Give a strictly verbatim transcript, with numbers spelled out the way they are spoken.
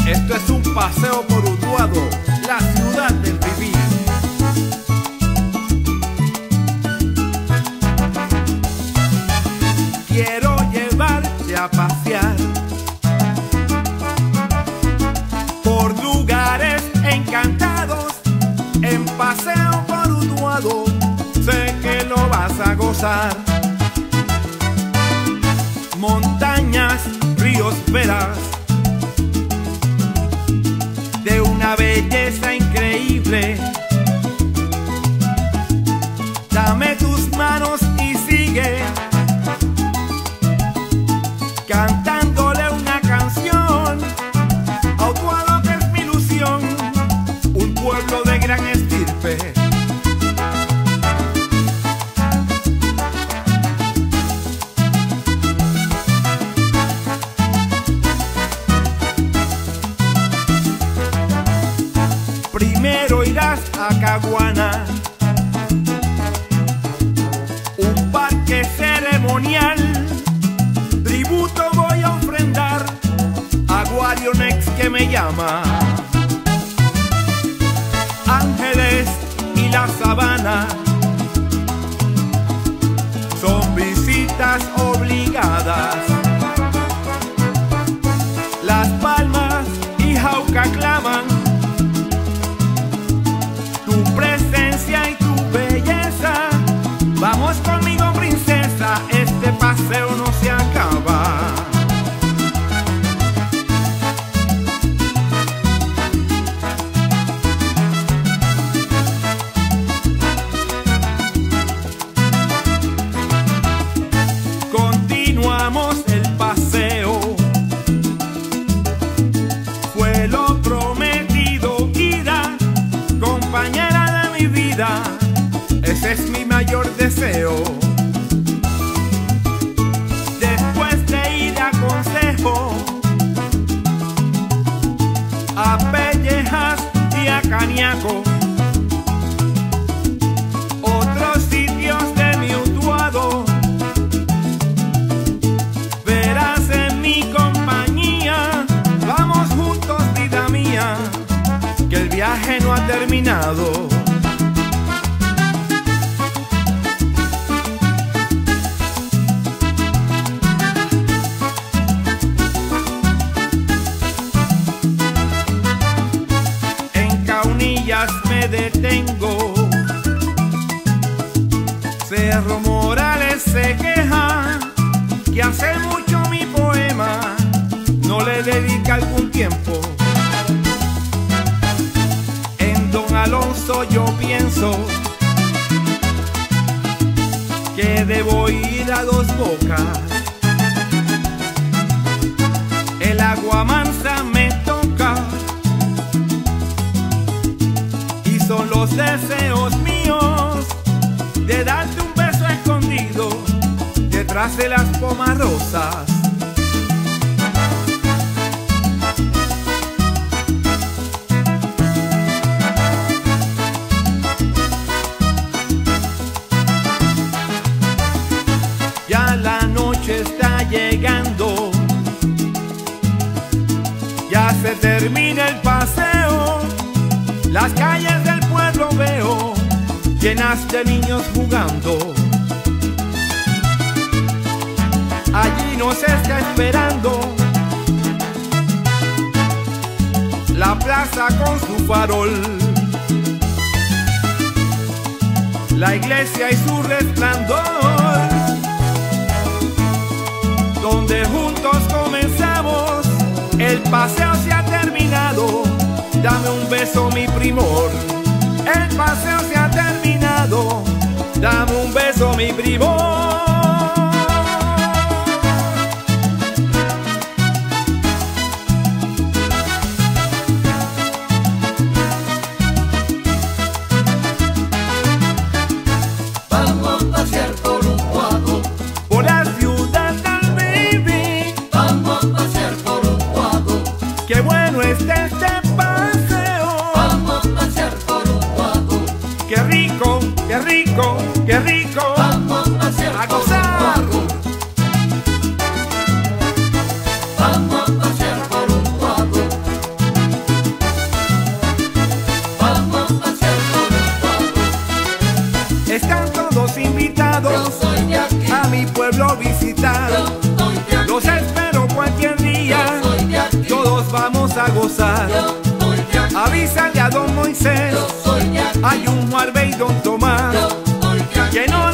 Esto es un paseo por Utuado, la ciudad del vivir. Quiero llevarte a pasear por lugares encantados, en paseo por Utuado, sé que lo vas a gozar. Montañas, ríos, verás de una belleza increíble. Dame tus manos y sigue cantándole una canción a Utuado, que es mi ilusión, un pueblo de gran estirpe. Primero irás a Caguana, un parque ceremonial. Tributo voy a ofrendar a Guarionex, que me llama. Ángeles y la sabana son visitas obligadas. Las Palmas y Jauca claman tu presencia y tu belleza. Vamos conmigo, princesa, este paseo no se acaba. Continuamos el paseo, fue lo prometido, ida, compañera de mi vida, ese es mi mayor deseo. Después de ir a Consejo, a Pellejas y a Caniaco, otros sitios de mi Utuado, verás en mi compañía. Vamos juntos, vida mía, que el viaje no ha terminado. En Caunillas me detengo, Cerro Morales se queja que hace mucho mi poema no le dedica algún tiempo. En Don Alonso yo pienso que debo ir a Dos Bocas. El Agua Mansa me toca y son los deseos míos de darte un beso escondido detrás de las pomas rosas. Ya la noche está llegando, ya se termina el paseo, las calles del pueblo veo llenas de niños jugando. Allí nos está esperando la plaza con su farol, la iglesia y su resplandor, donde juntos comenzamos, el paseo se ha terminado. Dame un beso, mi primor, el paseo se ha terminado. Dame un beso, mi primor. Vamos a pasear por Utuado, Por la ciudad del vivir. vamos a pasear por Utuado, Qué bueno está este paseo. vamos a pasear por Utuado, Qué rico, qué rico, qué rico. vamos a pasear A por gozar. Utuado, vamos a pasear por Utuado, gozar. Avísale a don Moisés, Yo soy Yankee. hay un Juarbe y don Tomás, Yo soy Yankee. que no